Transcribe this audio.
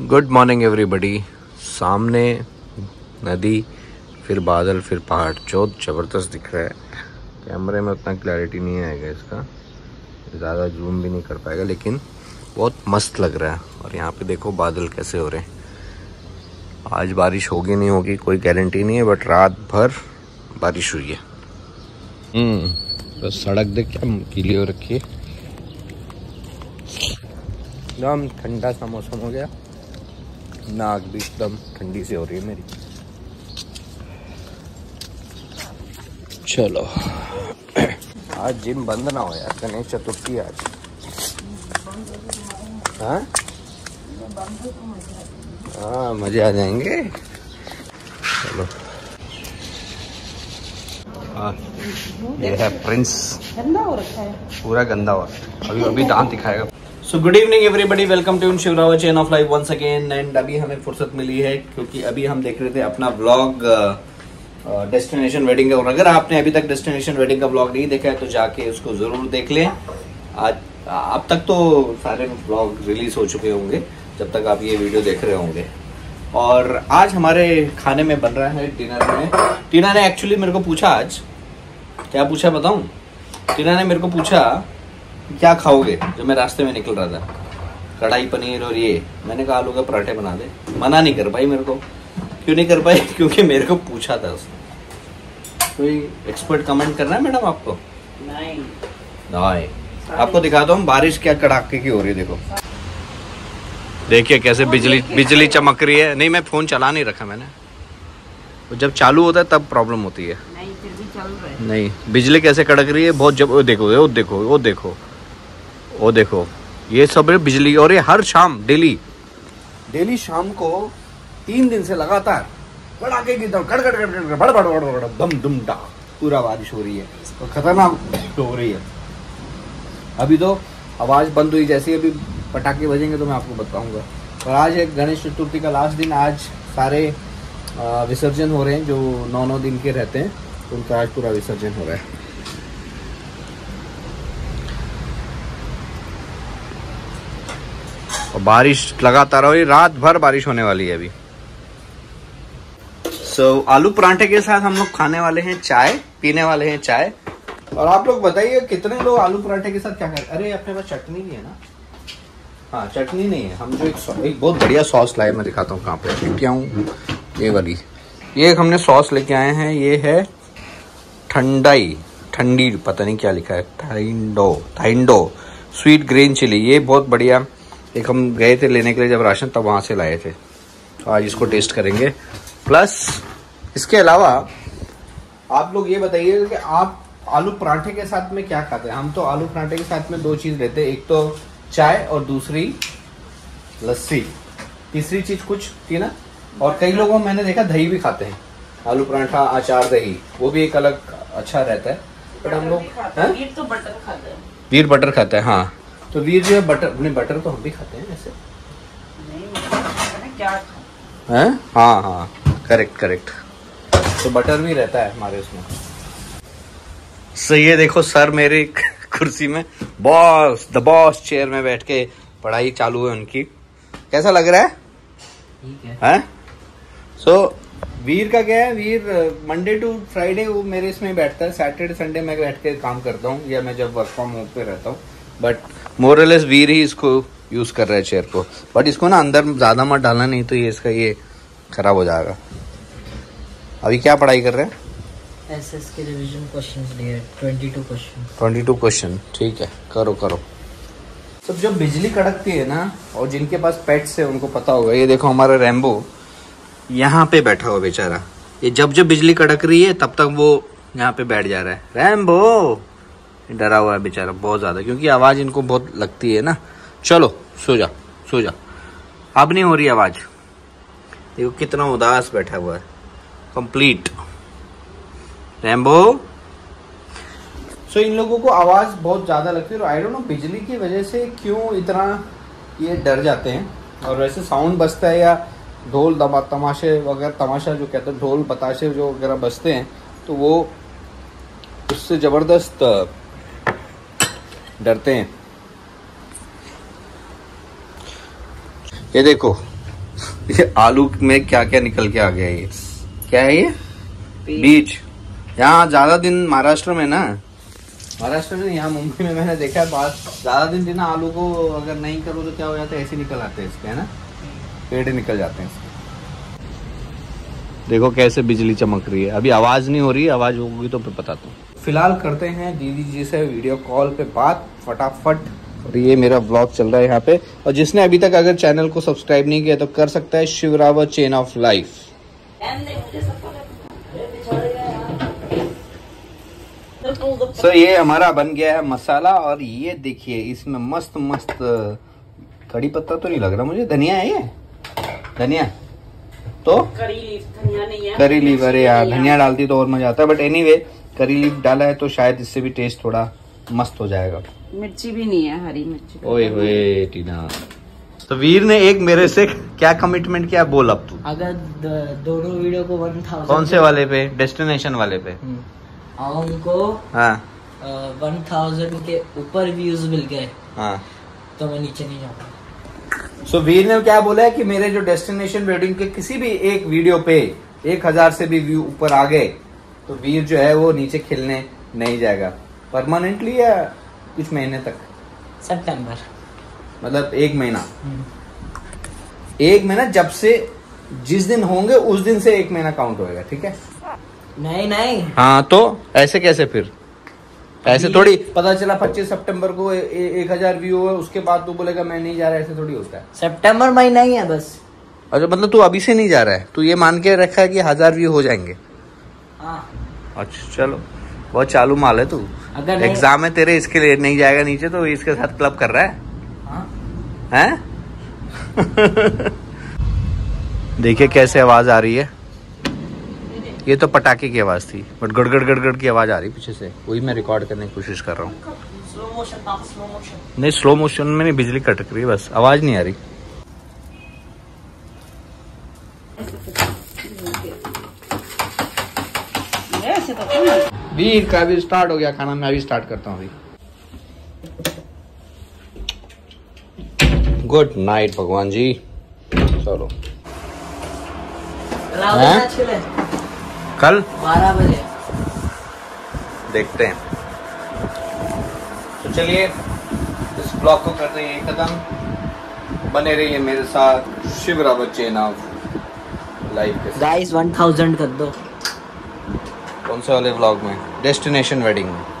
Good morning everybody. सामने नदी, फिर बादल, फिर पहाड़, जो ज़बरदस्त दिख रहा है। कैमरे में उतना क्लैरिटी नहीं आएगा, इसका ज़्यादा जूम भी नहीं कर पाएगा, लेकिन बहुत मस्त लग रहा है। और यहाँ पे देखो बादल कैसे हो रहे हैं। आज बारिश होगी नहीं होगी कोई गारंटी नहीं है, बट रात भर बारिश हुई है। बस सड़क देख क्या गीली हो रखी है। एकदम ठंडा सा मौसम हो गया, नाक भी एकदम ठंडी से हो रही है मेरी। चलो आज जिम बंद ना हो यार, गणेश चतुर्थी आज। हाँ मजे आ जाएंगे। चलो ये है प्रिंस, गंदा हो रखा है, पूरा गंदा हो रखा है। अभी दांत दिखाएगा। So good evening everybody, welcome to Shivrao chain of life once again. And अभी हमें फुर्सत मिली है क्योंकि अभी हम देख रहे थे अपना व्लॉग डेस्टिनेशन वेडिंग का। और अगर आपने अभी तक डेस्टिनेशन वेडिंग का व्लॉग नहीं देखा है तो जाके उसको जरूर देख लें। आज अब तक तो सारे व्लॉग रिलीज हो चुके होंगे जब तक आप ये वीडियो देख रहे होंगे। और आज हमारे खाने में बन रहा है डिनर में। टीना ने एक्चुअली मेरे को पूछा, आज क्या पूछा बताऊं। टीना ने मेरे को पूछा क्या खाओगे, जो मैं रास्ते में निकल रहा था। कढ़ाई पनीर और ये, मैंने कहा आलू के पराठे बना दे। मना नहीं कर पाई मेरे को। क्यों नहीं कर पाई? क्योंकि मेरे को पूछा था उसने। कोई एक्सपर्ट कमेंट करना है मैडम आपको? नहीं। आपको दिखाता हूँ बारिश क्या कड़ाके की हो रही है। देखो देखिए कैसे बिजली चमक रही है। नहीं मैं फोन चला नहीं रखा मैंने, जब चालू होता है तब प्रॉब्लम होती है। नहीं फिर भी चल रहा है। नहीं बिजली कैसे कड़क रही है बहुत। जब वो देखो वो देखो वो देखो वो देखो, ये सब है बिजली। और ये हर शाम डेली शाम को 3 दिन से लगातार कड़ाके की दम दुम डा पूरा बारिश हो रही है और खतरनाक हो रही है। अभी तो आवाज बंद हुई, जैसे अभी पटाखे बजेंगे तो मैं आपको बताऊंगा। और आज है गणेश चतुर्थी का लास्ट दिन। आज सारे विसर्जन हो रहे हैं जो 9 दिन के रहते हैं, उनका आज पूरा विसर्जन हो रहा है। और बारिश लगातार हो रही, रात भर बारिश होने वाली है अभी। आलू पराठे के साथ हम लोग खाने वाले हैं चाय, पीने वाले हैं चाय। और आप लोग बताइए कितने लोग आलू पराठे के साथ क्या खाए। अरे अपने पास चटनी नहीं है ना? हाँ चटनी नहीं है। हम जो एक बहुत बढ़िया सॉस लाए, मैं दिखाता हूँ कहाँ पे क्या हूँ। ये वाली, ये हमने सॉस लेके आए हैं। ये है ठंडी पता नहीं क्या लिखा है, थाइंडो स्वीट ग्रीन चिली। ये बहुत बढ़िया। एक हम गए थे लेने के लिए जब राशन, तब वहां से लाए थे। तो आज इसको टेस्ट करेंगे। प्लस इसके अलावा आप लोग ये बताइए कि आप आलू पराठे के साथ में क्या खाते हैं। हम तो आलू पराठे के साथ में 2 चीज लेते हैं, एक तो चाय और दूसरी लस्सी। तीसरी चीज कुछ थी ना। और कई लोगों मैंने देखा दही भी खाते हैं। आलू पराठा अचार दही, वो भी एक अलग अच्छा रहता है। बट हम लोग वीर तो बटर खाता है। वीर बटर खाता है, हाँ। तो वीर जो है बटर तो हम भी खाते हैं ऐसे। नहीं क्या है? हाँ करेक्ट। तो बटर भी रहता है हमारे उसमें। सही है। देखो सर मेरे कुर्सी में द बॉस चेयर में बैठ के पढ़ाई चालू है उनकी। कैसा लग रहा है? ठीक है। सो वीर का क्या है, वीर मंडे टू फ्राइडे वो मेरे इसमें बैठता है। सैटरडे संडे मैं बैठ के काम करता हूँ, या मैं जब वर्क फ्रॉम होम पे रहता हूँ। बट मोरलेस वीर ही इसको यूज कर रहा है चेयर को। बट इसको ना अंदर ज्यादा मत डालना, नहीं तो ये इसका ये खराब हो जाएगा। अभी क्या पढ़ाई कर रहे हैं? एसएस के रिवीजन क्वेश्चंस लिए 22 क्वेश्चन। ठीक है, करो। सब जब बिजली कड़कती है ना, और जिनके पास पेट्स है उनको पता होगा। ये देखो हमारा रैम्बो यहाँ पे बैठा हुआ बेचारा। ये जब बिजली कड़क रही है तब तक वो यहाँ पे बैठ जा रहा है। रैम्बो डरा हुआ है बेचारा बहुत ज्यादा, क्योंकि आवाज इनको बहुत लगती है ना। चलो सो जा। अब नहीं हो रही आवाज। देखो कितना उदास बैठा हुआ है, कंप्लीट रैम्बो। सो इन लोगों को आवाज बहुत ज्यादा लगती है। आई डोंट नो बिजली की वजह से क्यों इतना ये डर जाते हैं। और वैसे साउंड बजता है या ढोल तमाशे वगैरह, तमाशा जो कहते हैं, ढोल बताशे जो वगैरह बजते हैं, तो वो उससे जबरदस्त डरते हैं। ये देखो ये आलू में क्या क्या निकल के आ गया, ये क्या है ये? बीज। यहाँ ज्यादा दिन महाराष्ट्र में ना, महाराष्ट्र में यहाँ मुंबई में मैंने देखा है बात, ज्यादा दिन ना आलू को अगर नहीं करो तो क्या हो जाता है, ऐसे निकल आते हैं इसके, है ना, पेड़ निकल जाते हैं इसके। देखो कैसे बिजली चमक रही है। अभी आवाज नहीं हो रही, आवाज होगी तो बताता हूँ। फिलहाल करते हैं दीदी जी से वीडियो कॉल पे बात फटाफट। और ये मेरा व्लॉग चल रहा है यहाँ पे, और जिसने अभी तक अगर चैनल को सब्सक्राइब नहीं किया तो कर सकता है, Shivrawat chain of life. So ये हमारा बन गया है मसाला, और ये देखिए इसमें मस्त मस्त कड़ी पत्ता तो नहीं लग रहा मुझे, धनिया है ये, धनिया तो करी लीफ, धनिया नहीं है, करी लीफ। अरे यार धनिया डालती तो और मजा आता है, बट एनीवे करी लीफ डाला है तो शायद इससे भी टेस्ट थोड़ा मस्त हो जाएगा। मिर्ची भी नहीं है, हरी मिर्ची। ओए होए टीना। तो वीर ने एक मेरे से क्या कमिटमेंट किया, बोल अब तू। अगर दोनों वीडियो को 1000 कौन से वाले पे? डेस्टिनेशन वाले पे। उनको हाँ 1000 के ऊपर व्यूज मिल गए हाँ, तो मैं नीचे नहीं जाऊंगा। सो वीर ने क्या बोला है कि मेरे जो डेस्टिनेशन वेडिंग के किसी भी एक वीडियो पे 1000 से भी व्यू ऊपर आ गए तो वीर जो है वो नीचे खेलने नहीं जाएगा परमानेंटली, या कुछ महीने तक। सितंबर मतलब 1 महीना, 1 महीना जब से जिस दिन होंगे उस दिन से 1 महीना काउंट होएगा, ठीक है? नहीं हाँ तो ऐसे कैसे फिर? ऐसे थोड़ी पता चला 25 सितंबर को 1000 व्यू हुए, उसके बाद तू बोलेगा मैं नहीं जा रहा, ऐसे थोड़ी होता है। सितंबर महीना ही है बस। अच्छा मतलब तू अभी से नहीं जा रहा है, तू ये मान के रखा है कि 1000 व्यू हो जाएंगे? हाँ। अच्छा चलो, बहुत चालू माल है तू। अगर एग्जाम है तेरे, इसके लिए नहीं जाएगा नीचे तो इसके साथ क्लब कर रहा है, हैं? देखिए कैसे आवाज आ रही है, ये तो पटाखे की आवाज थी, बट गड़गड़ गड़गड़ की आवाज आ रही पीछे से, वही मैं रिकॉर्ड करने की कोशिश कर रहा हूँ। Slow motion. नहीं स्लो मोशन में नहीं, बिजली कटक रही है बस, आवाज नहीं आ रही। वीर का भी स्टार्ट हो गया खाना, मैं अभी स्टार्ट करता हूँ अभी। गुड नाइट भगवान जी। चलो कल 12 बजे देखते हैं। तो चलिए इस ब्लॉग को करते हैं खत्म, बने रहिए मेरे साथ शिवरावत चेन ऑफ लाइफ के साथ। गाइस 1000 कर दो। कौन से वाले ब्लॉग में? डेस्टिनेशन वेडिंग में।